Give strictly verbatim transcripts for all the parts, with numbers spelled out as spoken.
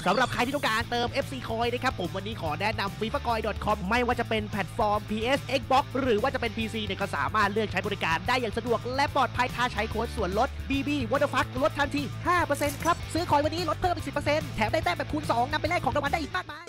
สำหรับใครที่ต้องการเติม เอฟ ซี Coin นะครับผมวันนี้ขอแนะนำ ฟีฟ่าคอยน์ ดอท คอม ไม่ว่าจะเป็นแพลตฟอร์ม พี เอส Xbox หรือว่าจะเป็น พี ซี เนี่ยก็สามารถเลือกใช้บริการได้อย่างสะดวกและปลอดภัยถ้าใช้โค้ดส่วนลด บี บี What the fuck ลดทันที ห้าเปอร์เซ็นต์ ครับซื้อคอยวันนี้ลดเพิ่มอีก สิบเปอร์เซ็นต์ แถมได้แต้มแบบคูณสองนำไปแลกของรางวัลได้อีกมากมาย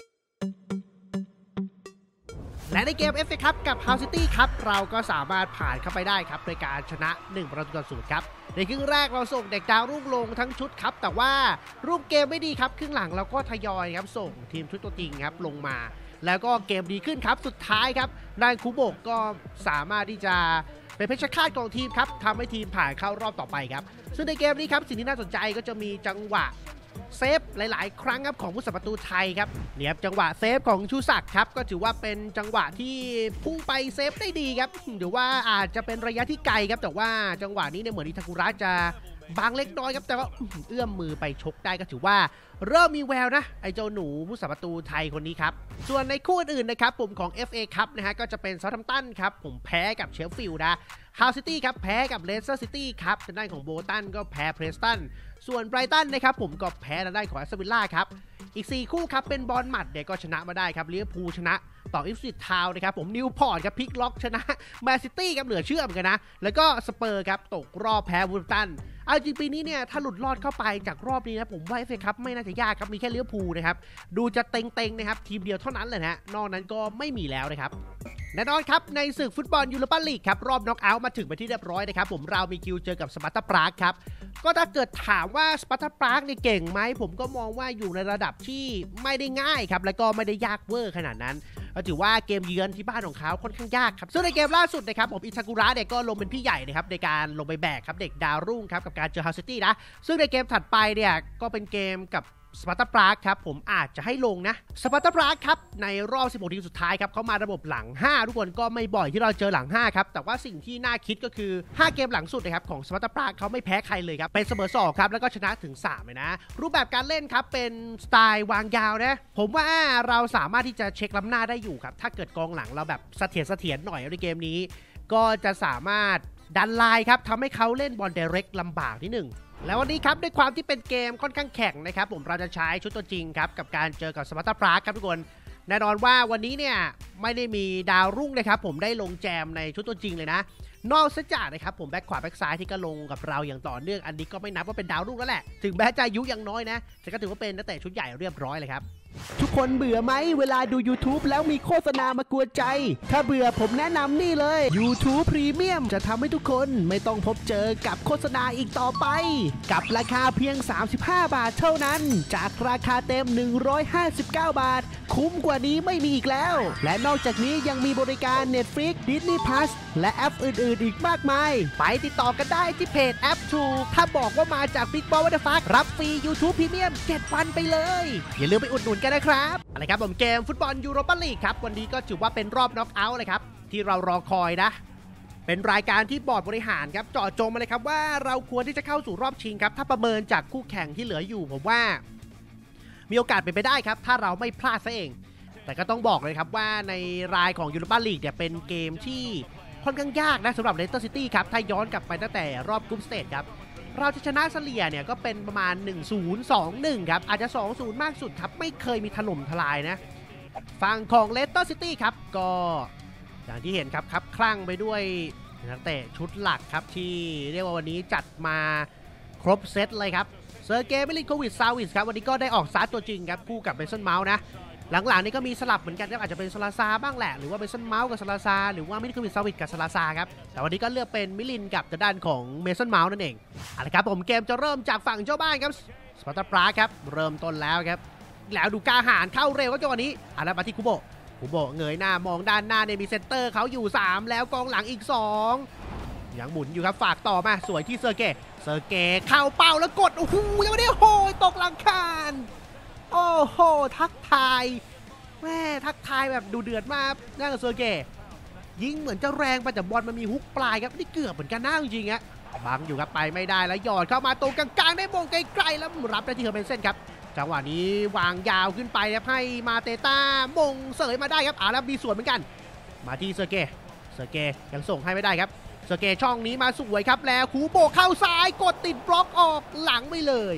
และในเกม เอฟ เอ ครับกับ Hull City ครับเราก็สามารถผ่านเข้าไปได้ครับโดยการชนะหนึ่งประตูต่อศูนย์ครับในครึ่งแรกเราส่งเด็กดาวรุ่งลงทั้งชุดครับแต่ว่ารูปเกมไม่ดีครับครึ่งหลังเราก็ทยอยครับส่งทีมชุดตัวจริงครับลงมาแล้วก็เกมดีขึ้นครับสุดท้ายครับนายคูโบกก็สามารถที่จะเป็นเพชรฆาตของทีมครับทำให้ทีมผ่านเข้ารอบต่อไปครับซึ่งในเกมนี้ครับสิ่งที่น่าสนใจก็จะมีจังหวะเซฟหลายๆครั้งครับของผู้สัประตูไทยครับเนี่ยจังหวะเซฟของชูศักดิ์ครับก็ถือว่าเป็นจังหวะที่พุ่งไปเซฟได้ดีครับหรือว่าอาจจะเป็นระยะที่ไกลครับแต่ว่าจังหวะนี้เนี่ยเหมือนอิทากุระจะบางเล็กน้อยครับแต่ว่าเอื้อมมือไปชกได้ก็ถือว่าเริ่มมีแววนะไอ้เจ้าหนูผู้สัประตูไทยคนนี้ครับส่วนในคู่อื่นนะครับผมของ เอฟ เอ ครับนะฮะก็จะเป็นเซาท์แฮมป์ตันครับผมแพ้กับเชฟฟิลด์นะฮาวซิตี้ครับแพ้กับเลสเตอร์ซิตี้ครับทางด้านของโบตันก็แพ้เพรสตันส่วนไบรตันนะครับผมก็แพ้ทางด้านของแอสตันวิลล่าครับอีกสี่คู่ครับเป็นบอลหมัดเนี่ยก็ชนะมาได้ครับลิเวอร์พูลชนะต่ออิฟซิตทาวน์นะครับผมนิวพอร์ตครับพลิกล็อกชนะแมนซิตี้ครับเหลือเชื่อเหมือนกันนะแล้วก็สเปอร์ครับตกรอบแพ้วูลตันเอาจริงปีนี้เนี่ยถ้าหลุดรอดเข้าไปจากรอบนี้นะผมว่าเอฟเอครับไม่น่าจะยากครับมีแค่ลิเวอร์พูลนะครับดูจะเต็งๆนะครับทีมเดียวเท่านั้นเลยนะนอกนั้นก็ไม่มีแล้วนะครับแน่นอนครับในศึกฟุตบอลยูโรปาลีกครับรอบน็อกเอาท์มาถึงไปที่เรียบร้อยนะครับผมเรามีคิวเจอกับสปาร์ตาปรากครับก็ถ้าเกิดถามว่าสปาร์ตาปรากเนี่ยเก่งไหมผมก็มองว่าอยู่ในระดับที่ไม่ได้ง่ายครับแล้วก็ไม่ได้ยากเวอร์ขนาดนั้นก็ถือว่าเกมเยือนที่บ้านของเขาค่อนข้างยากครับซึ่งในเกมล่าสุดนะครับผมอิทากุระเนี่ยก็ลงเป็นพี่ใหญ่นะครับในการลงไปแบกครับเด็กดาวรุ่งครับกับการเจอ Hull City นะซึ่งในเกมถัดไปเนี่ยก็เป็นเกมกับสปาร์ตาปรากครับผมอาจจะให้ลงนะสปาร์ตาปรากครับในรอบสิบหกทีมสุดท้ายครับเขามาระบบหลังห้าทุกคนก็ไม่บ่อยที่เราเจอหลังห้าครับแต่ว่าสิ่งที่น่าคิดก็คือห้าเกมหลังสุดนะครับของสปาร์ตาปรากเขาไม่แพ้ใครเลยครับเป็นเสมอสองครับแล้วก็ชนะถึงสามเลยนะรูปแบบการเล่นครับเป็นสไตล์วางยาวนะผมว่าเราสามารถที่จะเช็คล้ำหน้าได้อยู่ครับถ้าเกิดกองหลังเราแบบเสถียรเสถียรหน่อยในเกมนี้ก็จะสามารถดันไลน์ครับทำให้เขาเล่นบอลไดเรกลำบากนิดหนึ่งแล้ววันนี้ครับด้วยความที่เป็นเกมค่อนข้างแข็งนะครับผมเราจะใช้ชุดตัวจริงครับกับการเจอกับสปาร์ตาปรากครับทุกคนแน่นอนว่าวันนี้เนี่ยไม่ได้มีดาวรุ่งนะครับผมได้ลงแจมในชุดตัวจริงเลยนะนอกจากนะครับผมแบ็คขวาแบ็คซ้ายที่ก็ลงกับเราอย่างต่อเนื่องอันนี้ก็ไม่นับว่าเป็นดาวรุ่งแล้วแหละถึงแม้จะอายุยังน้อยนะแต่ก็ถือว่าเป็นนักเตะชุดใหญ่เรียบร้อยเลยครับทุกคนเบื่อไหมเวลาดู YouTube แล้วมีโฆษณามากวนใจถ้าเบื่อผมแนะนำนี่เลย YouTube Premium จะทำให้ทุกคนไม่ต้องพบเจอกับโฆษณาอีกต่อไปกับราคาเพียงสามสิบห้าบาทเท่านั้นจากราคาเต็มหนึ่งร้อยห้าสิบเก้าบาทคุ้มกว่านี้ไม่มีอีกแล้วและนอกจากนี้ยังมีบริการ Netflix Disney Plus และแอปอื่นๆอีกมากมายไปติดต่อกันได้ที่เพจแอปทูถ้าบอกว่ามาจาก Big Ball What the Fuck รับฟรี YouTube Premium เจ็ดวันไปเลยอย่าลืมไปอุดหนุนกันนะครับอะไรครับผมเกมฟุตบอลยูโรปาลีกครับวันนี้ก็ถือว่าเป็นรอบน็อกเอาท์เลยครับที่เรารอคอยนะเป็นรายการที่บอร์ดบริหารครับเจาะจงมาเลยครับว่าเราควรที่จะเข้าสู่รอบชิงครับถ้าประเมินจากคู่แข่งที่เหลืออยู่ผมว่ามีโอกาสเป็นไปได้ครับถ้าเราไม่พลาดซะเองแต่ก็ต้องบอกเลยครับว่าในรายของยูโรปาลีกเนี่ยเป็นเกมที่ค่อนข้างยากนะสำหรับเลสเตอร์ซิตี้ครับถ้าย้อนกลับไปตั้งแต่รอบกรุ๊ปสเตจครับเราจะชนะเฉลี่ยเนี่ยก็เป็นประมาณ หนึ่งศูนย์ สองหนึ่ง ครับอาจจะ สองศูนย์ มากสุดครับไม่เคยมีถล่มทลายนะฝั่งของเลสเตอร์ซิตี้ครับก็อย่างที่เห็นครับครับคลั่งไปด้วยนักเตะชุดหลักครับที่เรียกว่าวันนี้จัดมาครบเซตเลยครับเซอร์เกย์ มิลินโควิช ซาวิชครับวันนี้ก็ได้ออกสตาร์ทตัวจริงครับคู่กับเมสันเมาส์นะหลังๆนี้ก็มีสลับเหมือนกันครับอาจจะเป็นซาลาซาบ้างแหละหรือว่าเป็นเมสันเมาส์กับซาลาซาหรือว่ามิลินโควิช ซาวิชกับซาลาซาครับแต่วันนี้ก็เลือกเป็นมิลินกับด้านของเมสันเมาส์นั่นเองเอาละครับผมเกมจะเริ่มจากฝั่งเจ้าบ้านครับสปาร์ตาปรากครับเริ่มต้นแล้วครับแล้วดูกาหารเข้าเร็วก็จังหวะนี้อ่ะแล้วมาที่คุโบะคุโบะเงยหน้ามองด้านหน้าเนี่ยมีเซนเตอร์เขาอยู่สามแล้วกองหลังอีกสองยังหมุนอยู่ครับฝากต่อมาสวยที่เซอร์เกย์เซอร์เกย์เข้าเป้าแล้วกดโอ้โหยังไม่ได้โหยตกหลังคานโอ้โหทักทายแม่ทักทายแบบดูเดือดมากน่ากับเซอร์เกย์ยิงเหมือนจะแรงไปแต่บอลมันมีฮุกปลายครับนี่เกือบเหมือนกันน่าจริงๆฮะบังอยู่ครับไปไม่ได้แล้วหยอดเข้ามาตรงกลางๆได้มงไกลๆแล้วรับได้ที่เฮอร์เบนเซนครับจังหวะนี้วางยาวขึ้นไปครับให้มาเตต้ามงเสยมาได้ครับอ่าแล้วมีส่วนเหมือนกันมาที่เซอร์เกย์เซอร์เกย์ยังส่งให้ไม่ได้ครับเซอร์เกย์ช่องนี้มาสวยครับแล้วคูโบเข้าซ้ายกดติดบล็อกออกหลังไปเลย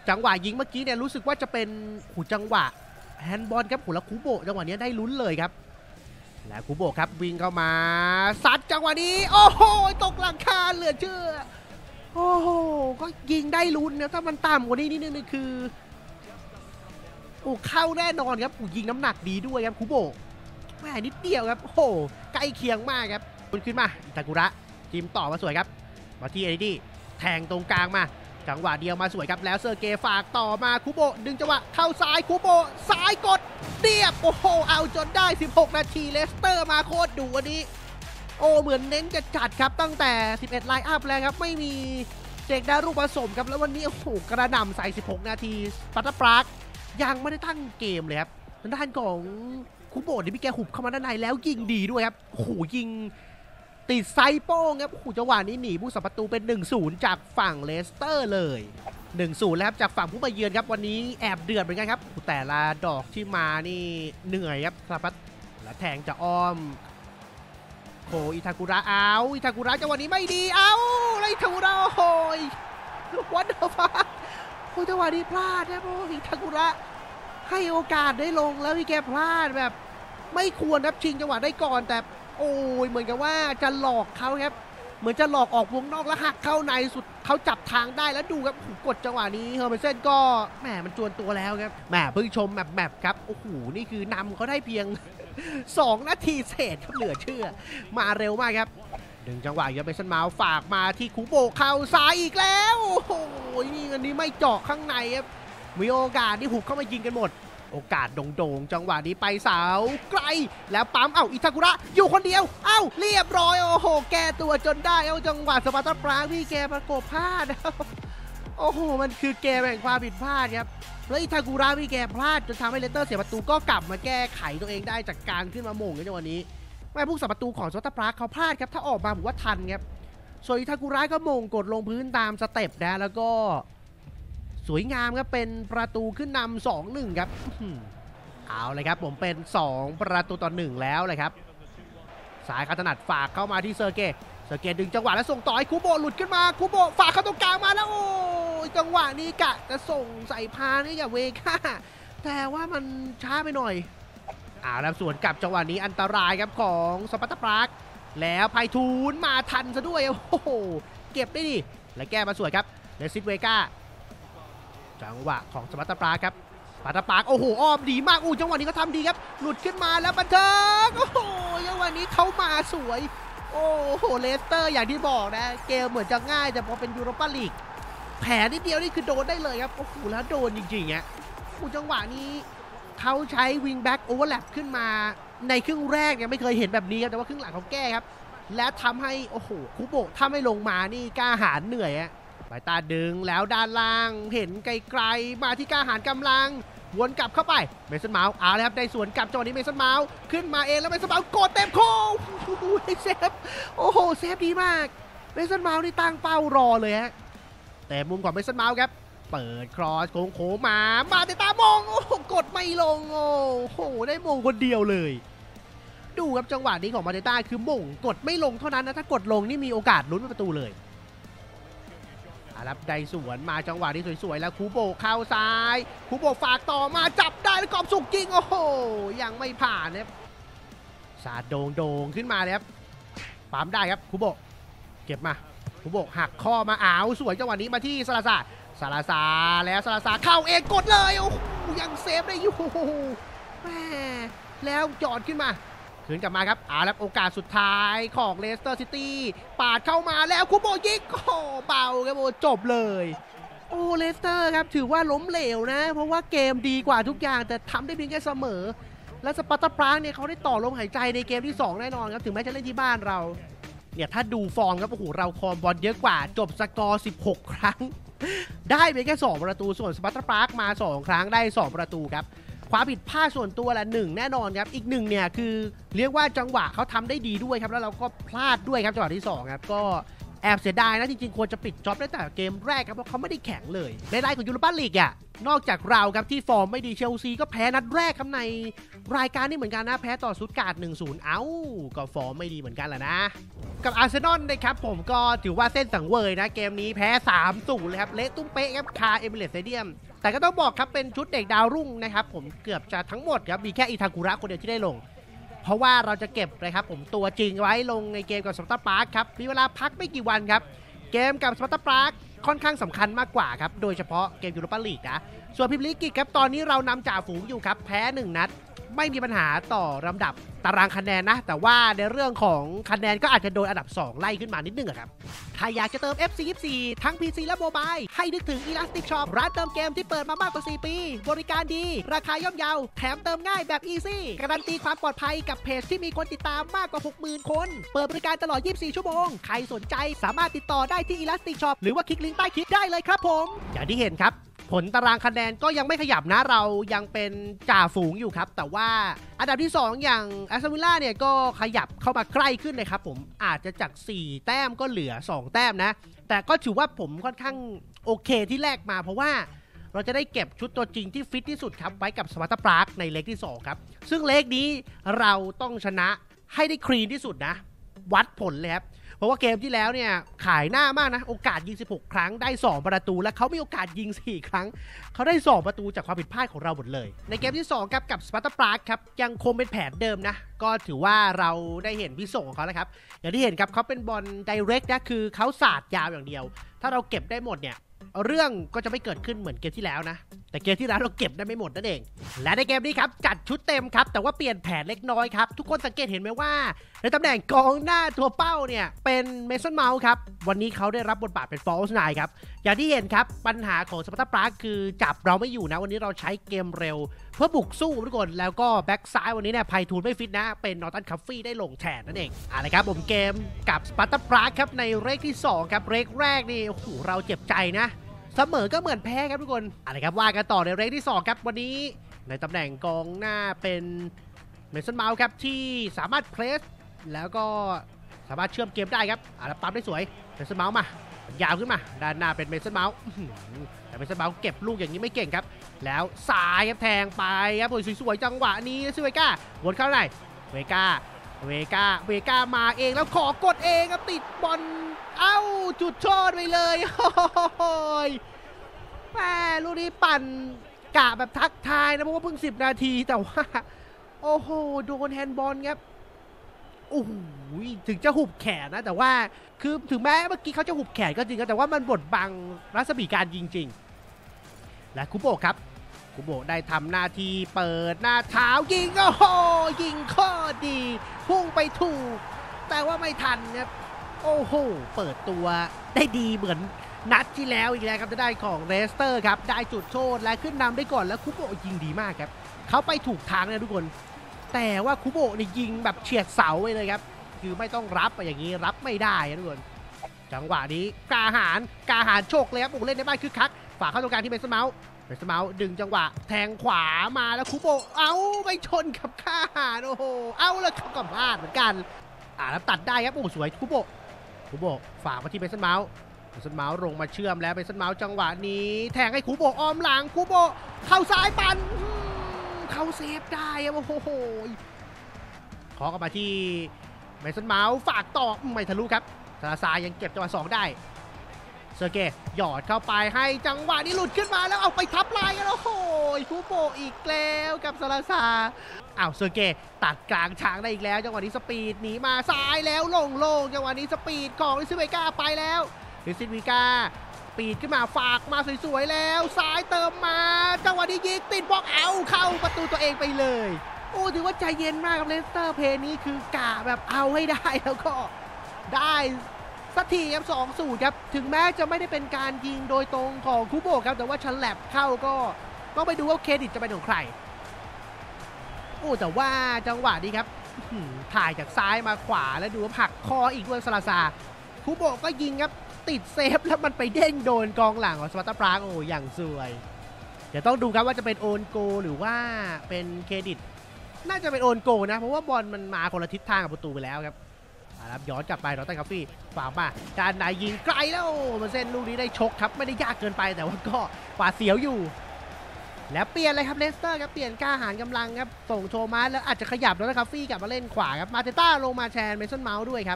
จังหวะยิงเมื่อกี้เนี่ยรู้สึกว่าจะเป็นหูจังหวะแฮนด์บอลครับหูแล้วคูโบะจังหวะนี้ได้ลุ้นเลยครับและคูโบะครับวิ่งเข้ามาซัดจังหวะนี้โอ้โหตกหลังคาเหลือเชื่อโอ้โหก็ยิงได้ลุ้นนะถ้ามันต่ำกว่านี้นิดนึงคือโอ้เข้าแน่นอนครับยิงน้ำหนักดีด้วยครับคูโบะแม่นิดเดียวครับโอ้โหใกล้เคียงมากครับคุณขึ้นมาอิตากุระทีมต่อมาสวยครับมาที่เอริดี้แทงตรงกลางมาจังหวะเดียวมาสวยครับแล้วเซอร์เกย์ฝากต่อมาคูโบะดึงจังหวะเข้าซ้ายคูโบะซ้ายกดเรียบโอ้โหเอาจนได้สิบหกนาทีเลสเตอร์มาโคตรดุวันนี้โอ้เหมือนเน้นจะจัดครับตั้งแต่สิบเอ็ดไลน์อัพแล้วครับไม่มีเด็กดารุผสมครับแล้ววันนี้โอ้โหกระหน่ำใส่สิบหกนาทีสปาร์ตาปรากยังไม่ได้ตั้งเกมเลยครับทางด้านของคูโบะนี่พี่แกหุบเข้ามาด้านในแล้วยิงดีด้วยครับโอ้โหยิงติดไซโป้งครับโอ้โหจังหวะนี้หนีผู้สัมประตูเป็น หนึ่งศูนย์ จากฝั่งเลสเตอร์เลย หนึ่งศูนย์ แล้วครับจากฝั่งผู้มาเยือนครับวันนี้แอบเดือดเหมือนกันครับแต่ละดอกที่มานี่เหนื่อยครับสปัตและแทงจะอ้อมโคอิทากุระเอาอิทากุระจังหวะนี้ไม่ดีเอาไรอิทากุระโอ้ยวันเดอร์ฟ้าโอ้จังหวะนี้พลาดนะโอ้อิทากุระให้โอกาสได้ลงแล้วพี่แกพลาดแบบไม่ควรครับชิงจังหวะได้ก่อนแต่โอ้ยเหมือนกับว่าจะหลอกเขาครับเหมือนจะหลอกออกวงนอกแล้วหักเข้าในสุดเขาจับทางได้แล้วดูครับกดจังหวะนี้เฮอร์เมนเซนก็แหมมันจวนตัวแล้วครับแหมเพิ่งชมแมปแมปครับโอ้โหนี่คือนำเขาได้เพียง สอง นาทีเศษครับเหลือเชื่อมาเร็วมากครับดึงจังหวะเยอะไปสันมาฝากมาที่คูโบะเข้าซ้ายอีกแล้วโอ้โหนี่อันนี้ไม่เจาะข้างในครับมีโอกาสที่หุบเข้ามายิงกันหมดโอกาสโด่งๆจังหวะนี้ไปเสาไกลแล้วปั๊มเอ้าอิทากุระอยู่คนเดียวเอ้าเรียบร้อยโอ้โหแก้ตัวจนได้เอาจังหวะสปาร์ตาปรากพี่แกประกบพลาดโอ้โหมันคือเกมแห่งความผิดพลาดครับแล้วอิทากุระพี่แกพลาดจนทำให้เลสเตอร์เสียประตูก็กลับมาแก้ไขตัวเองได้จากการขึ้นมาโมงในจังหวะนี้แม่ผู้สับประตูของสปาร์ตาปรากเขาพลาดครับถ้าออกมาผมว่าทันครับส่วนอิทากุระก็โมงกดลงพื้นตามสเต็ปนะแล้วก็สวยงามครับเป็นประตูขึ้นนำ สองหนึ่ง ครับเอาเลยครับผมเป็นสองประตูต่อหนึ่งแล้วเลยครับสายคาถนัดฝากเข้ามาที่เซอร์เกย์เซอร์เกย์ดึงจังหวะแล้วส่งต่อให้คูโบะหลุดขึ้นมาคูโบะฝากเข้าตรงกลางมาแล้วโอ้ยจังหวะนี้กะจะส่งใส่พานี่กับเวก้าแต่ว่ามันช้าไปหน่อยอ่าแล้วสวนกลับจังหวะนี้อันตรายครับของสปาร์ตาปรากแล้วไพฑูรย์มาทันซะด้วยโอ้โหเก็บได้ดิและแก้มาสวยครับเลซิตเวก้าจังหวะของสปาร์ตาปรากครับสปาร์ตาปรากโอ้โหอ้อมดีมากอู้จังหวะนี้เขาทำดีครับหลุดขึ้นมาแล้วบันเทิงโอ้โหจังหวะนี้เขามาสวยโอ้โหเลสเตอร์อย่างที่บอกนะเกมเหมือนจะง่ายแต่พอเป็นยูโรปาลีกแผลนิดเดียวนี่คือโดนได้เลยครับโอ้โหแล้วโดนจริงๆอ่ะโอ้จังหวะนี้เขาใช้วิงแบ็กโอเวอร์แลปขึ้นมาในครึ่งแรกยังไม่เคยเห็นแบบนี้ครับแต่ว่าครึ่งหลังเขาแก้ครับและทำให้โอ้โหคูโบะถ้าไม่ลงมานี่กล้าหาญเหนื่อยอะสายตาดึงแล้วด้านล่างเห็นไกลๆมาที่กล้าหาญกำลังวนกลับเข้าไปเมสันเมาส์เอาเลยครับได้สวนกลับจังหวะนี้เมสันเมาส์ขึ้นมาเองแล้วเมสันเมาส์กดเต็มโค้งโอ้โหเซฟโอ้โหเซฟดีมากเมสันเมาส์นี่ตั้งเป้ารอเลยฮะแต่มุมของเมสันเมาส์ครับเปิดครอสโค้งๆมามาแต่ตามองโอ้โหกดไม่ลงโอ้โหได้มงคนเดียวเลยดูครับจังหวะนี้ของมาเตต้าคือมงกดไม่ลงเท่านั้นนะถ้ากดลงนี่มีโอกาสลุ้นประตูเลยรับได้สวนมาจังหวะนี้สวยๆแล้วคูโบเข้าซ้ายคูโบฝากต่อมาจับได้แล้วกอบสุกยิงโอ้โหยังไม่ผ่านครับสาดโด่งโด่งขึ้นมาเลยครับปั๊มได้ครับคูโบเก็บมาคูโบหักข้อมาอ้าวสวยจังหวะนี้มาที่ซาลาซาซาลาซาแล้วซาลาซาเข้าเองกดเลยโอ้โหยังเซฟได้อยู่แม่แล้วจอดขึ้นมาคืนกลับมาครับอ่าแล้วโอกาสสุดท้ายของเลสเตอร์ซิตี้ปาดเข้ามาแล้วคูโบยิงโอ้เบาครับโอ้จบเลยโอ้เลสเตอร์ครับถือว่าล้มเหลวนะเพราะว่าเกมดีกว่าทุกอย่างแต่ทำได้เพียงแค่เสมอและสปาร์ตาปรากเนี่ยเขาได้ต่อลมหายใจในเกมที่สองแน่นอนครับถึงแม้จะเล่นที่บ้านเราเนี่ยถ้าดูฟอร์มครับโอ้โหเราครองบอลเยอะกว่าจบสกอร์สิบหกครั้งได้ไปแค่สองประตูส่วนสปาร์ตาปรากมาสองครั้งได้สองประตูครับความผิดพลาดส่วนตัวละหนึ่งแน่นอนครับอีกหนึ่งเนี่ยคือเรียกว่าจังหวะเขาทำได้ดีด้วยครับแล้วเราก็พลาดด้วยครับจังหวะที่สองครับก็แอบเสียดายนะจริงๆควรจะปิดจ็อบได้แต่เกมแรกครับเพราะเขาไม่ได้แข็งเลยในรายของยูโรปาลีกอ่ะนอกจากเราครับที่ฟอร์มไม่ดีเชลซีก็แพ้นัดแรกครับในรายการนี้เหมือนกันนะแพ้ต่อซุตการ์ด หนึ่งศูนย์ เอ้าก็ฟอร์มไม่ดีเหมือนกันแหละนะกับอาร์เซนอลนะครับผมก็ถือว่าเส้นสังเวยนะเกมนี้แพ้ สามศูนย์ เลยครับเละตุ้มเป๊ะครับคาเอมิเรตส์สเตเดียมแต่ก็ต้องบอกครับเป็นชุดเด็กดาวรุ่งนะครับผมเกือบจะทั้งหมดครับมีแค่อิทากุระคนเดียวที่ได้ลงเพราะว่าเราจะเก็บนะครับผมตัวจริงไว้ลงในเกมกับสปาร์ตาปาร์คครับมีเวลาพักไม่กี่วันครับเกมกับสปาร์ตาปาร์คค่อนข้างสำคัญมากกว่าครับโดยเฉพาะเกมยูโรปาลีกนะส่วนพรีเมียร์ลีกครับตอนนี้เรานำจ่าฝูงอยู่ครับแพ้หนึ่งนัดไม่มีปัญหาต่อลำดับตารางคะแนนนะแต่ว่าในเรื่องของคะแนนก็อาจจะโดนอันดับสองไล่ขึ้นมานิดนึงครับถ้าอยากจะเติม เอฟ ซี ยี่สิบสี่ ทั้ง พี ซี และโมบายให้นึกถึง Elastic Shop ร้านเติมเกมที่เปิดมามากกว่าสี่ปีบริการดีราคาย่อมเยาแถมเติมง่ายแบบ Easy การันตีความปลอดภัยกับเพจที่มีคนติดตามมากกว่า หกหมื่น คนเปิดบริการตลอดยี่สิบสี่ชั่วโมงใครสนใจสามารถติดต่อได้ที่ Elastic Shop หรือว่าคลิกลิงก์ใต้คลิปได้เลยครับผมอย่างที่เห็นครับผลตารางคะแนนก็ยังไม่ขยับนะเรายังเป็นจ่าฝูงอยู่ครับแต่ว่าอันดับที่สองอย่างแอสตันวิลล่าเนี่ยก็ขยับเข้ามาใกล้ขึ้นเลยครับผมอาจจะจากสี่แต้มก็เหลือสองแต้มนะแต่ก็ถือว่าผมค่อนข้างโอเคที่แลกมาเพราะว่าเราจะได้เก็บชุดตัวจริงที่ฟิตที่สุดครับไว้กับสปาร์ตาปาร์คในเลกที่สองครับซึ่งเลกนี้เราต้องชนะให้ได้คลีนที่สุดนะวัดผลเลยครับเพราะว่าเกมที่แล้วเนี่ยขายหน้ามากนะโอกาสยิงสิบหกครั้งได้สองประตูและเขามีโอกาสยิงสี่ครั้งเขาได้สองประตูจากความผิดพลาดของเราหมดเลยในเกมที่สองครับกับสปาร์ตาปาร์คครับยังคงเป็นแผนเดิมนะก็ถือว่าเราได้เห็นพิส่งของเขาแล้วครับอย่างที่เห็นครับเขาเป็นบอลไดเรกนะคือเขาสาดยาวอย่างเดียวถ้าเราเก็บได้หมดเนี่ยเรื่องก็จะไม่เกิดขึ้นเหมือนเกมที่แล้วนะแต่เกมที่แล้วเราเก็บได้ไม่หมดนั่นเองและในเกมนี้ครับจัดชุดเต็มครับแต่ว่าเปลี่ยนแผนเล็กน้อยครับทุกคนสังเกตเห็นไหมว่าในตำแหน่งกองหน้าตัวเป้าเนี่ยเป็นเมสันเมาส์ครับวันนี้เขาได้รับบทบาทเป็นฟอลส์ไนน์ครับอย่างที่เห็นครับปัญหาของสปาร์ตาปาร์คคือจับเราไม่อยู่นะวันนี้เราใช้เกมเร็วเพื่อบุกสู้ทุกคนแล้วก็แบ็กซ้ายวันนี้เนี่ยไพทูลไม่ฟิตนะเป็นนอร์ตันคัฟฟี่ได้ลงแทนนั่นเองอ่ะนะครับผมเกมกับสปาร์ตาปาร์คครับในเรกที่สองครับเรกแรกนี่โอ้โหเราเจ็บใจนะเสมอก็เหมือนแพ้ครับทุกคนอะไรครับว่ากันต่อในเรกที่สองครับวันนี้ในตำแหน่งกองหน้าเป็นเมสันเมาส์ครับที่สามารถเพรสแล้วก็สามารถเชื่อมเกมได้ครับอ่ะแล้วปั๊มได้สวยเมสันเมาส์มายาวขึ้นมาด้านหน้าเป็นเมสันเมาส์แต่เมสันเมาส์เก็บลูกอย่างนี้ไม่เก่งครับแล้วสายครับแทงไปครับสวยๆจังหวะนี้ซิเวก้าวนเข้าไหนเวก้าเวก้าเวก้ามาเองแล้วขอกดเองครับติดบอลเอ้าจุดโทษไปเลยโอ้ยแม่ลูกนี้ปั่นกะแบบทักทายนะเพราะว่าเพิ่งสิบนาทีแต่ว่าโอ้โหโดนแฮนด์บอลครับโอ้โหถึงจะหุบแขนนะแต่ว่าคือถึงแม้เมื่อกี้เขาจะหุบแขนก็จริงแต่ว่ามันบดบังรัศมีการยิงจริงและคุโบะครับคุโบะได้ทำหน้าที่เปิดหน้าเท้ายิงโอ้โหยิงข้อดีพุ่งไปถูกแต่ว่าไม่ทันครับโอ้โหเปิดตัวได้ดีเหมือนนัดที่แล้วอีกแล้วครับจะได้ของเรสเตอร์ครับได้จุดโทษและขึ้นนำได้ก่อนแล้วคุโบะยิงดีมากครับเขาไปถูกทางนะทุกคนแต่ว่าคุโบะนี่ยิงแบบเฉียดเสาไปเลยครับคือไม่ต้องรับไปอย่างนี้รับไม่ได้นะทุกคนจังหวะนี้กาหารกาหารโชคเลยครับโอ้เล่นในบ้านคึกคักฝากเข้าตรงกลางที่เมสันเมาส์เมสันเมาส์ดึงจังหวะแทงขวามาแล้วคุโบะเอ้าไปชนกับกาหารโอ้โหเอ้าแล้วเขาก็พลาดเหมือนกันอ่าแล้วตัดได้ครับโอ้สวยคุโบะคุโบะฝากมาที่เมสันเมาส์เมสันเมาส์ลงมาเชื่อมแล้วเมสันเมาส์จังหวะนี้แทงให้คุโบะอ้อมหลังคุโบะเข้าซ้ายปั่นเข้าเซฟได้ครับโอ้โหขอกลับมาที่เมสันเมาส์ฝากต่อไม่ทะลุครับซาลาซายังเก็บจังหวะสองได้เซอร์เกย์หยอดเข้าไปให้จังหวะนี้หลุดขึ้นมาแล้วเอาไปทับลายกันแล้วโอ้ยคุโบะอีกแล้วกับซาลาซาอ้าวเซอร์เกย์ตัดกลางช้างได้อีกแล้วจังหวะนี้สปีดหนีมาซ้ายแล้วลงลงจังหวะนี้สปีดของลิซิเวก้าไปแล้วลิซิเวก้าปีดขึ้นมาฝากมาสวยๆแล้วซ้ายเติมมาจังหวะนี้ยิงติดบล็อกเอาเข้าประตูตัวเองไปเลยโอ้ถือว่าใจเย็นมากครับเลสเตอร์เพย์นี้คือกะแบบเอาให้ได้แล้วก็ได้สักทีครับสองศูนย์ครับถึงแม้จะไม่ได้เป็นการยิงโดยตรงของคุโบะครับแต่ว่าฉลับเข้าก็ต้องไปดูว่าเครดิตจะเป็นของใครโอ้แต่ว่าจังหวะนี้ครับถ่ายจากซ้ายมาขวาแล้วดูว่าผักคออีกด้วยซาลาซาคุโบะก็ยิงครับติดเซฟแล้วมันไปเด้งโดนกองหลังของสปาร์ตาปาร์คโอ้อย่างสวยเดี๋ยวต้องดูครับว่าจะเป็นโอนโกหรือว่าเป็นเครดิตน่าจะเป็นโอนโกนะเพราะว่าบอลมันมาคนละทิศทางกับประตูไปแล้วครับครับย้อนกลับไปนอร์ตันคัฟฟี่ฝากมาด้านในยิงไกลแล้วมันเส้นลูกนี้ได้ชกครับไม่ได้ยากเกินไปแต่ว่าก็หวาดเสียวอยู่แล้วเปลี่ยนเลยครับเลสเตอร์ครับเปลี่ยนกล้าหาญกำลังครับส่งโทมัสแล้วอาจจะขยับนอร์ตันคัฟฟี่กลับมาเล่นขวาครับมาเตต้าลงมาแทนเมสันเมาส์ด้วยครับ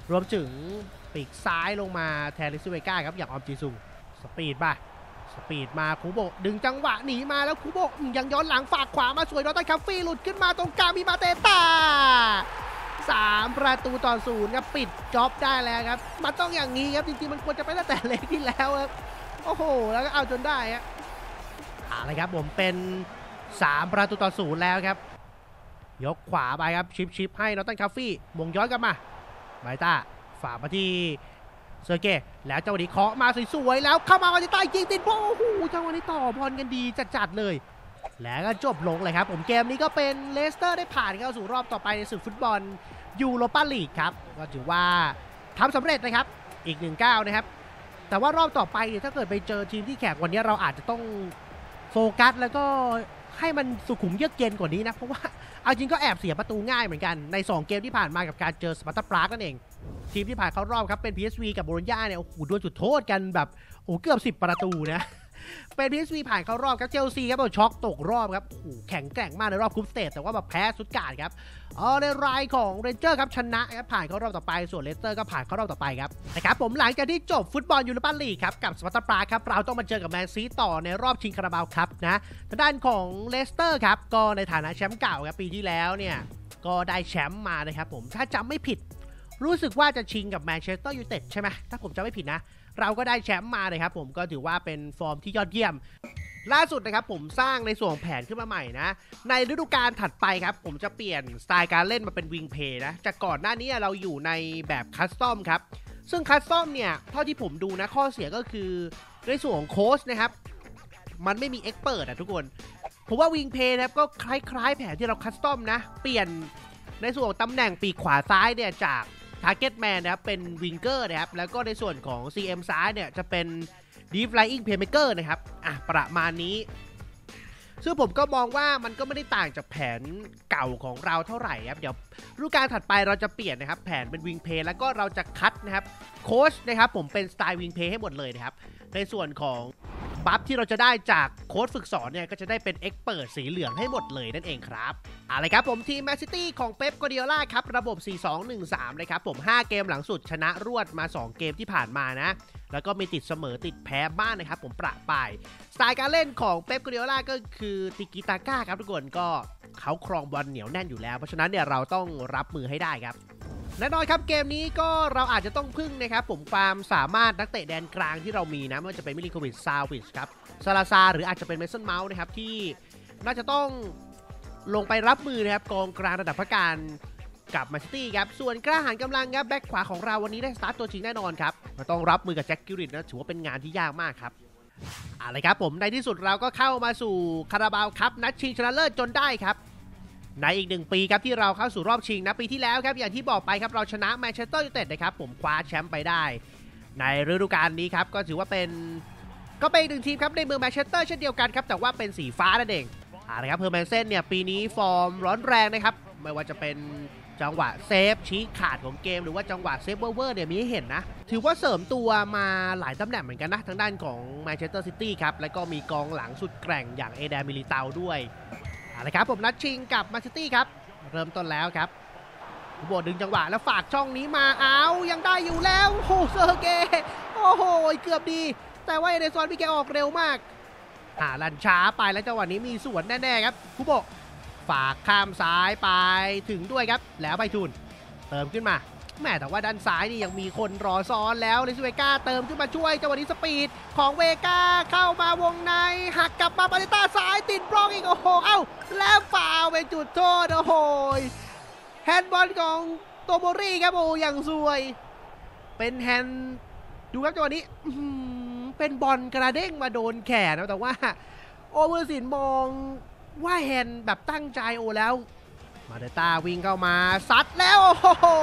รวมถึงปีกซ้ายลงมาแทนลิซูเวก้าครับอย่างออมจีซุงสปีดป่ะสปีดมาคูโบดึงจังหวะหนีมาแล้วคูโบยังย้อนหลังฝากขวามาสวยดอตตันคัฟฟี่หลุดขึ้นมาตรงกลางมีมาเตต้าสามประตูต่อศูนย์ครับปิดจ็อบได้แล้วครับมันต้องอย่างนี้ครับจริงๆมันควรจะไปตั้งแต่เล็กที่แล้วครับโอ้โหแล้วก็เอาจนได้ฮะอะไรครับผมเป็นสามประตูต่อศูนย์แล้วครับยกขวาไปครับชิปชิปให้ดอตตันคัฟฟี่มงย้อนกลับมาไบต้าฝากมาที่เซอร์เกย์แล้วจังหวะนี้เคาะมาสวยๆแล้วเข้ามาวันที่ใต้ยิงติดบอลโอ้โหจังหวะนี้ต่อบอลกันดีจัดๆเลยแล้วก็จบลงเลยครับผมเกมนี้ก็เป็นเลสเตอร์ได้ผ่านเข้าสู่รอบต่อไปในศึกฟุตบอลยูโรปาลีกครับก็ถือว่าทำสำเร็จนะครับอีกหนึ่งก้าวนะครับแต่ว่ารอบต่อไปเนี่ยถ้าเกิดไปเจอทีมที่แข่งวันนี้เราอาจจะต้องโฟกัสแล้วก็ให้มันสุขุมเยือกเย็นกว่านี้นะเพราะว่าเอาจริงก็แอบเสียประตูง่ายเหมือนกันในสองเกมที่ผ่านมากับการเจอสปาร์ตาปรากนั่นเองทีมที่ผ่านเข้ารอบครับเป็น พี เอส วี กับโบโลญญาเนี่ยโอ้โหดวลจุดโทษกันแบบโอ้เกือบสิบประตูนะเป็น พี เอส วี ผ่านเข้ารอบครับเชลซีครับโดนช็อกตกรอบครับโอ้โหแข็งแกร่งมากในรอบกรุ๊ปสเตจแต่ว่าแบบแพ้สุดการ์ดครับเออในรายของเรนเจอร์ครับชนะครับผ่านเข้ารอบต่อไปส่วนเลสเตอร์ก็ผ่านเข้ารอบต่อไปครับนะครับผมหลังจากที่จบฟุตบอลยูโรปาลีกครับกับสปาร์ตาปรากครับเราต้องมาเจอกับแมนซีต่อในรอบชิงคาราบาวครับนะทางด้านของเลสเตอร์ครับก็ในฐานะแชมป์เก่าครับปีที่แล้วเนี่ยก็ได้แชมป์มานะครับผมถ้าจำไม่ผิดรู้สึกว่าจะชิงกับแมนเชสเตอร์ยูไนเต็ดใช่ไหมถ้าผมจำไม่ผิดนะเราก็ได้แชมป์มาเลยครับผมก็ถือว่าเป็นฟอร์มที่ยอดเยี่ยมล่าสุดนะครับผมสร้างในส่วนของแผนขึ้นมาใหม่นะในฤดูกาลถัดไปครับผมจะเปลี่ยนสไตล์การเล่นมาเป็นวิงเพย์นะจากก่อนหน้านี้เราอยู่ในแบบคัสตอมครับซึ่งคัสตอมเนี่ยเท่าที่ผมดูนะข้อเสียก็คือในส่วนของโค้ชนะครับมันไม่มีเอ็กเปิดอะทุกคนผมว่าวิงเพย์นะครับก็คล้ายๆแผนที่เราคัสตอมนะเปลี่ยนในส่วนของตำแหน่งปีกขวาซ้ายเนี่ยจากTarget Man นะครับเป็นวิงเกอร์นะครับแล้วก็ในส่วนของ ซี เอ็ม ซ้ายเนี่ยจะเป็น Deep Lying Playmaker นะครับอ่ะประมาณนี้ซึ่งผมก็มองว่ามันก็ไม่ได้ต่างจากแผนเก่าของเราเท่าไหร่ครับเดี๋ยวฤดูกาลถัดไปเราจะเปลี่ยนนะครับแผนเป็นวิงเพย์แล้วก็เราจะคัดนะครับโค้ชนะครับผมเป็นสไตล์วิงเพย์ให้หมดเลยนะครับในส่วนของบัฟที่เราจะได้จากโค้ชฝึกสอนเนี่ยก็จะได้เป็นเอ็กเปิดสีเหลืองให้หมดเลยนั่นเองครับเอาละครับผมทีมแมนซิตี้ของเป๊ป กวาร์ดิโอลาครับระบบ สี่ สอง หนึ่ง สาม เลยครับผมห้าเกมหลังสุดชนะรวดมาสองเกมที่ผ่านมานะแล้วก็มีติดเสมอติดแพ้บ้าง น, นะครับผมประปายสไตล์การเล่นของเป๊ป กวาร์ดิโอลาก็คือติกิตาก้าครับทุกคนก็เขาครองบอลเหนียวแน่นอยู่แล้วเพราะฉะนั้นเนี่ยเราต้องรับมือให้ได้ครับแน่นอนครับเกมนี้ก็เราอาจจะต้องพึ่งนะครับผมความสามารถนักเตะแดนกลางที่เรามีนะไม่ว่าจะเป็นมิลิโควิช ซาวิชครับซาลาซาหรืออาจจะเป็นเมสันเมาส์นะครับที่น่าจะต้องลงไปรับมือนะครับกองกลางระดับพักการกับแมนซิตี้ครับส่วนกล้าหาญกำลังครับแบ็คขวาของเราวันนี้ได้สตาร์ทตัวจริงแน่นอนครับเราต้องรับมือกับแจ็คกิลริดนะถือว่าเป็นงานที่ยากมากครับอะไรครับผมในที่สุดเราก็เข้ามาสู่คาราบาวคัพนัดชิงชนะเลิศจนได้ครับในอีกหนึ่งปีครับที่เราเข้าสู่รอบชิงนะปีที่แล้วครับอย่างที่บอกไปครับเราชนะแมนเชสเตอร์ยูไนเต็ดนะครับผมคว้าแชมป์ไปได้ในฤดูกาลนี้ครับก็ถือว่าเป็นก็เป็นอีกหนึ่งทีมครับในเมืองแมนเชสเตอร์เช่นเดียวกันครับแต่ว่าเป็นสีฟ้านั่นเองอ่านะครับเฮอร์แมนเซนเนี่ยปีนี้ฟอร์มร้อนแรงนะครับไม่ว่าจะเป็นจังหวะเซฟชี้ขาดของเกมหรือว่าจังหวะเซฟเวอร์เนี่ยมีให้เห็นนะถือว่าเสริมตัวมาหลายตำแหน่งเหมือนกันนะทางด้านของแมนเชสเตอร์ซิตี้ครับแล้วก็มีกองหลังสุดแกร่งอย่างเอเดมิลิเตาด้วยอ่านะครับผมนัดชิงกับแมนซิตี้ครับเริ่มต้นแล้วครับโบดึงจังหวะแล้วฝากช่องนี้มาเอายังได้อยู่แล้วโอ้เซอร์เกโอ้โหเกือบดีแต่ว่าเอเดซอนพี่แกออกเร็วมากหาลันช้าไปแล้วจังหวะนี้มีสวนแน่ๆครับคุโบฝากข้ามซ้ายไปถึงด้วยครับแล้วไปทุนเติมขึ้นมาแม่แต่ว่าด้านซ้ายนี่ยังมีคนรอซ้อนแล้วลิซเวก้าเติมขึ้นมาช่วยจังหวะนี้สปีดของเวก้าเข้ามาวงในหักกลับมาปาเลต้าซ้ายติดบล็อกอีกโอ้โหเอ้าแล้วฟาวเป็นจุดโทษโอ้โหแฮนด์บอลของโตโมรี่ครับโอ้อย่างสวยเป็นแฮนด์ดูครับจังหวะนี้เป็นบอลกระเด้งมาโดนแขนนะแต่ว่าโอเวอร์สินมองว่าแฮนด์แบบตั้งใจโอแล้วมาเดต้าวิ่งเข้ามาซัดแล้วโอ้โห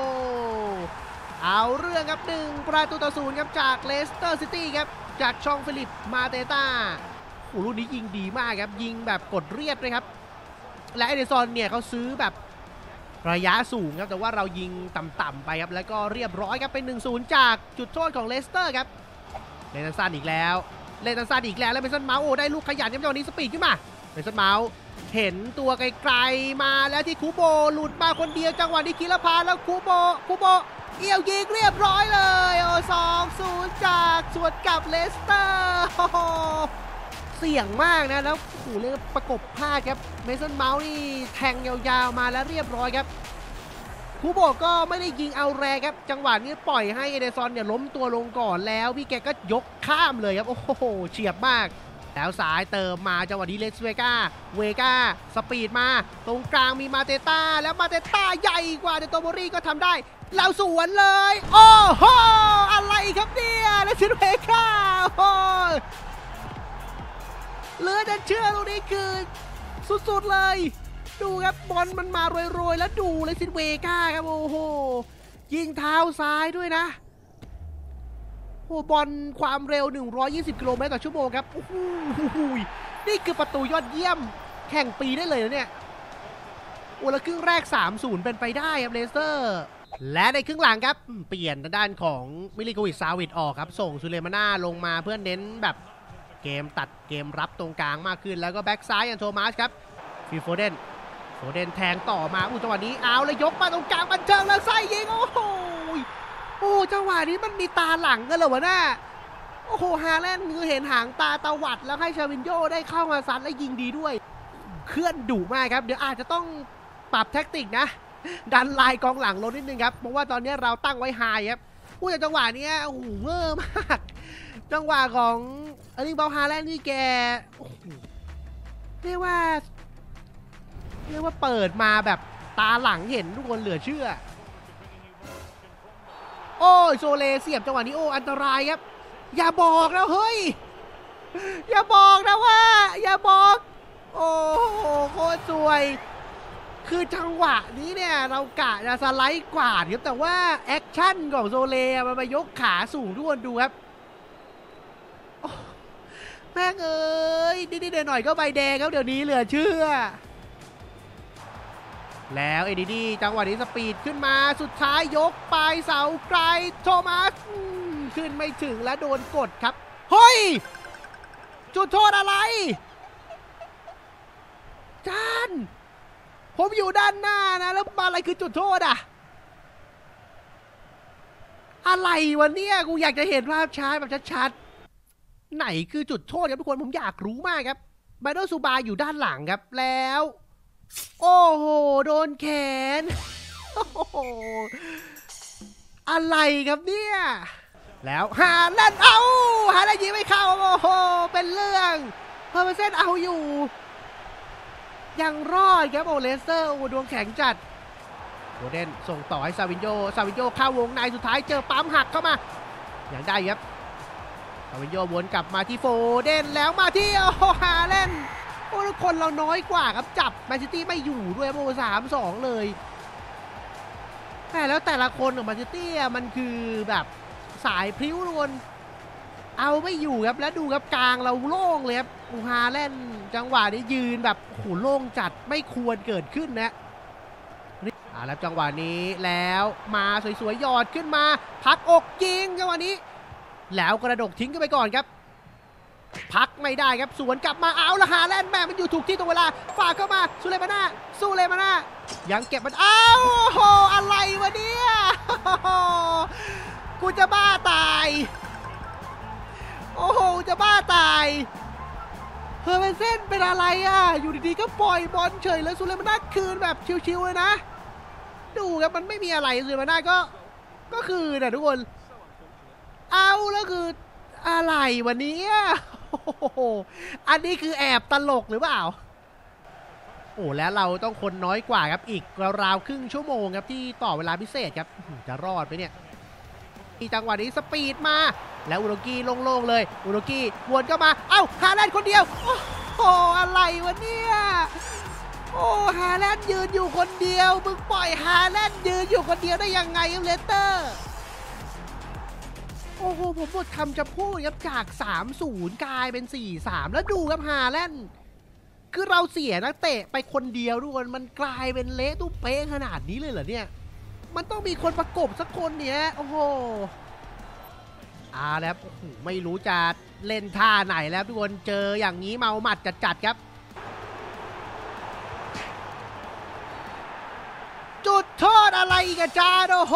เอาเรื่องครับหนึ่งประตูต่อศูนย์ครับจากเลสเตอร์ซิตี้ครับจากชองฟิลิปมาเตต้าโอ้ลูกนี้ยิงดีมากครับยิงแบบกดเรียบเลยครับและเอเดซอนเนี่ยเขาซื้อแบบระยะสูงครับแต่ว่าเรายิงต่ำๆไปครับแล้วก็เรียบร้อยครับเป็น หนึ่งศูนย์ จากจุดโทษของเลสเตอร์ครับเลนซันอีกแล้วเลนซันอีกแล้วแล้วเมสันเมาส์โอ้ได้ลูกขยันครับจังหวะนี้สปีดขึ้นมาเมสันเมาส์เห็นตัวไกลๆมาแล้วที่คูโบหลุดมาคนเดียวจังหวะนี้คีรพาแล้วคูโบคูโบเอี่ยวยิงเรียบร้อยเลยโอ้สองศูนย์จากสวนกลับเลสเตอร์โอ้โหเสี่ยงมากนะแล้วโอ้โหเรียกประกบพลาดครับเมสันเมาส์นี่แทงยาวๆมาแล้วเรียบร้อยครับคูโบก็ไม่ได้ยิงเอาแรงครับจังหวะนี้ปล่อยให้เอเดซอนเนี่ยล้มตัวลงก่อนแล้วพี่แกก็ยกข้ามเลยครับโอ้โหเฉียบมากแล้วสายเติมมาจังหวะนี้เลสเวกาเวกาสปีดมาตรงกลางมีมาเตต้าแล้วมาเตต้าใหญ่กว่าเดโตโมรีก็ทำได้เราสวนเลยโอ้โหอะไรครับเนี่ยเลสเวกาโอ้เหลือจะเชื่อตรงนี้คือสุดๆเลยดูครับบอลมันมาโรยๆแล้วดูเลยซินเวก้าครับโอ้โหยิงเท้าซ้ายด้วยนะโอ้บอลความเร็วหนึ่งร้อยยี่สิบกิโลเมตรต่อชั่วโมงครับโอ้โหนี่คือประตูยอดเยี่ยมแข่งปีได้เลยนะเนี่ยโอ้แล้วครึ่งแรก สามศูนย์ เป็นไปได้ครับเลสเตอร์และในครึ่งหลังครับเปลี่ยนด้านของมิลิโกวิชซาวิชออกครับส่งซูเลมาน่าลงมาเพื่อเน้นแบบเกมตัดเกมรับตรงกลางมากขึ้นแล้วก็แบ็กซ้ายอย่างโทมัสครับฟิลโฟเดนโฟเดนแทงต่อมาอู้จังหวะนี้เอาเลยยกมาตรงกลางบันเทิงแล้วไส้ยิงโอ้โหโอ้จังหวะนี้มันมีตาหลังกันเหรอวะน่าโอ้โหฮาแลนด์คือเห็นหางตาตะวัดแล้วให้ชาวินโยได้เข้ามาซัดและยิงดีด้วยเคลื่อนดุมากครับเดี๋ยวอาจจะต้องปรับแท็กติกนะดันลายกองหลังลงนิดนึงครับเพราะว่าตอนนี้เราตั้งไว้ไฮครับอู้แต่จังหวะนี้โอ้โหเวอร์มากจังหวะของอลิงบอลฮาแลนด์นี่แกเรียกว่าเรียกว่าเปิดมาแบบตาหลังเห็นทุกคนเหลือเชื่อโอ้ยโซเลเสียบจังหวะนี้โอ้อันตรายครับอย่าบอกนะเฮ้ยอย่าบอกนะว่าอย่าบอกโอ้โหโคตรสวยคือจังหวะนี้เนี่ยเรากะจะสไลด์กวาดครับแต่ว่าแอคชั่นของโซเลมันมายกขาสูงทุกคนดูครับแม่งเอ้ยนิดๆหน่อยๆก็ใบแดงครับเดี๋ยวนี้เหลือเชื่อแล้วเอดีดีจังหวะนี้สปีดขึ้นมาสุดท้ายยกไปเสาไกลโทมัสขึ้นไม่ถึงและโดนกดครับเฮ้ยจุดโทษอะไรจานผมอยู่ด้านหน้านะแล้วมาอะไรคือจุดโทษอะอะไรวะเนี่ยกูอยากจะเห็นภาพช้าแบบชัดๆไหนคือจุดโทษครับทุกคนผมอยากรู้มากครับไบโดซูบาอยู่ด้านหลังครับแล้วโอ้โหโดนแขนโอ้โหอะไรครับเนี่ยแล้วฮาแลนด์เอาฮาแลนด์ยิงไม่เข้าโอ้โหเป็นเรื่องเพอร์เมเซนเอาอยู่ยังรอดครับโอเลสเตอร์โอ้ดวงแข็งจัดโบเดนส่งต่อให้ซาวินโยซาวินโยเข้าวงในสุดท้ายเจอปั๊มหักเข้ามาอย่างได้ครับซาวินโยวนกลับมาที่โฟเดนแล้วมาที่โอ้ฮาแลนด์โอ้คนเราน้อยกว่าครับจับแมนซิตี้ไม่อยู่ด้วยโอ้สามสองเลยแต่แล้วแต่ละคนของแมนซิตี้มันคือแบบสายพริ้วทุกคนเอาไม่อยู่ครับแล้วดูครับกลางเราโล่งเลยครับอูฮาแลนด์จังหวะนี้ยืนแบบโหโล่งจัดไม่ควรเกิดขึ้นนะอ่าแล้วจังหวะนี้แล้วมาสวยๆหยอดขึ้นมาพักอกยิงจังหวะนี้แล้วกระดกทิ้งขึ้นไปก่อนครับพักไม่ได้ครับสวนกลับมาเอาละฮาแลนด์แม่มันอยู่ถูกที่ตรงเวลาฝากเข้ามาซูเลมาน่าซูเลมาน่ายังเก็บมันอ้าวโหอะไรวะเนี่ยกูจะบ้าตายโอ้โหจะบ้าตายเฮอร์เมนเซ่นเป็นอะไรอ่ะอยู่ดีๆก็ปล่อยบอลเฉยแล้วซูเลมาน่าคืนแบบชิวๆเลยนะดูครับมันไม่มีอะไรซูเลมาน่าก็ก็คือนะทุกคนเอาแล้วคืออะไรวันนี้อันนี้คือแอบตลกหรือเปล่าโอ้แล้วเราต้องคนน้อยกว่าครับอีกราวๆครึ่งชั่วโมงครับที่ต่อเวลาพิเศษครับจะรอดไหมเนี่ยจังหวะนี้สปีดมาแล้วอุโรกีโล่งๆเลยอุโรกีวนก็มาเอ้าฮาแลนด์คนเดียวโอ้อะไรวะเนี่ยโอ้ฮาแลนด์ยืนอยู่คนเดียวมึงปล่อยฮาแลนด์ยืนอยู่คนเดียวได้ยังไงเลสเตอร์โอ้โหผมหมดคำจะพูดครับจาก สามศูนย์ กลายเป็น สี่สาม แล้วดูครับฮาแลนด์คือเราเสียนักเตะไปคนเดียวทุกคนมันกลายเป็นเละตุ้มเป๊ะขนาดนี้เลยเหรอเนี่ยมันต้องมีคนประกบสักคนเนี่ยโอ้โหอ่าแล้วโอ้โหไม่รู้จะเล่นท่าไหนแล้วทุกคนเจออย่างนี้เมาหมัดจัดๆครับจุดโทษอะไรอีกอาจารย์โอ้โห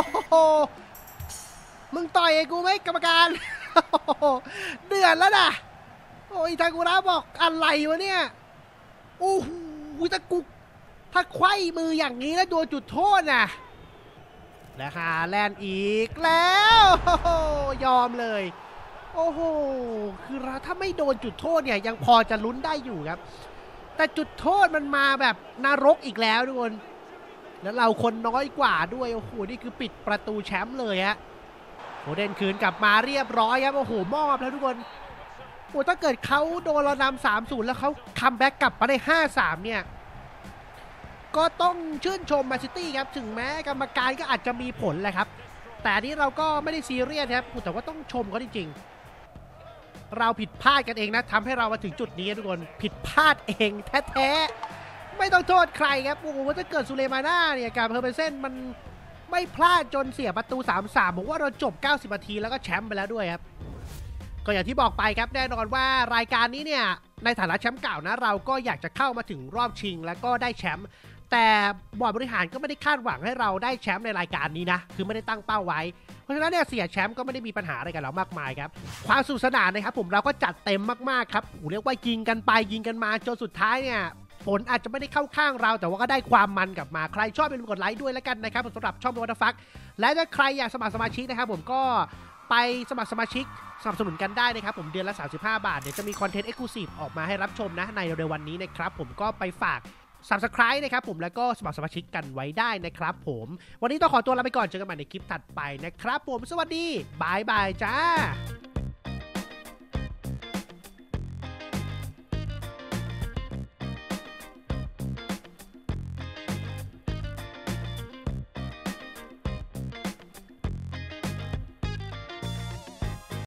มึงต่อยไอ้กูไหมกรรมการเดือดแล้วนะโอ้ยทากุระบอกอะไรวะเนี่ยโอ้โหถ้ากูถ้าไขว้มืออย่างนี้แล้วโดนจุดโทษนะและฮาแลนด์อีกแล้วยอมเลยโอ้โหคือถ้าไม่โดนจุดโทษเนี่ยยังพอจะลุ้นได้อยู่ครับแต่จุดโทษมันมาแบบนรกอีกแล้วทุกคนแล้วเราคนน้อยกว่าด้วยโอ้โหนี่คือปิดประตูแชมป์เลยฮะโฟเดนคืนกลับมาเรียบร้อยครับโอ้โหมอบแล้วทุกคนโอ้ถ้าเกิดเขาโดนเรานำ สามศูนย์ แล้วเขาคัมแบ็กกลับมาได้ ห้าสาม เนี่ยก็ต้องชื่นชมแมนซิตี้ครับถึงแม้กรรมการก็อาจจะมีผลแหละครับแต่นี้เราก็ไม่ได้ซีเรียสครับแต่ว่าต้องชมเขาจริงๆเราผิดพลาดกันเองนะทำให้เรามาถึงจุดนี้ทุกคนผิดพลาดเองแท้ๆไม่ต้องโทษใครครับโอ้โหถ้าเกิดซูเลมาน่าเนี่ยกับเฮอร์เบเซนมันไม่พลาดจนเสียประตู สามสาม ผมว่าเราจบเก้าสิบนาทีแล้วก็แชมป์ไปแล้วด้วยครับก็อย่างที่บอกไปครับแน่นอนว่ารายการนี้เนี่ยในฐานะแชมป์เก่านะเราก็อยากจะเข้ามาถึงรอบชิงแล้วก็ได้แชมป์แต่บอร์ดบริหารก็ไม่ได้คาดหวังให้เราได้แชมป์ในรายการนี้นะคือไม่ได้ตั้งเป้าไว้เพราะฉะนั้นเนี่ยเสียแชมป์ก็ไม่ได้มีปัญหาอะไรกันแล้วมากมายครับความสนุกสนานนะครับผมเราก็จัดเต็มมากๆครับโอ้เรียกว่ายิงกันไปยิงกันมาจนสุดท้ายเนี่ยผลอาจจะไม่ได้เข้าข้างเราแต่ว่าก็ได้ความมันกลับมาใครชอบอย่าลืมกดไลค์ด้วยแล้วกันนะครับสำหรับช่อง What the Fuck และถ้าใครอยากสมัครสมาชิกนะครับผมก็ไปสมัครสมาชิกสนับสนุนกันได้นะครับผมเดือนละสามสิบห้าบาทเดี๋ยวจะมีคอนเทนต์ Exclusive ออกมาให้รับชมนะในเร็วๆวันนี้นะครับผมก็ไปฝาก Subscribe นะครับผมแล้วก็สมัครสมาชิกกันไว้ได้นะครับผมวันนี้ต้องขอตัวลาไปก่อนเจอกันใหม่ในคลิปถัดไปนะครับผมสวัสดีบายบายจ้า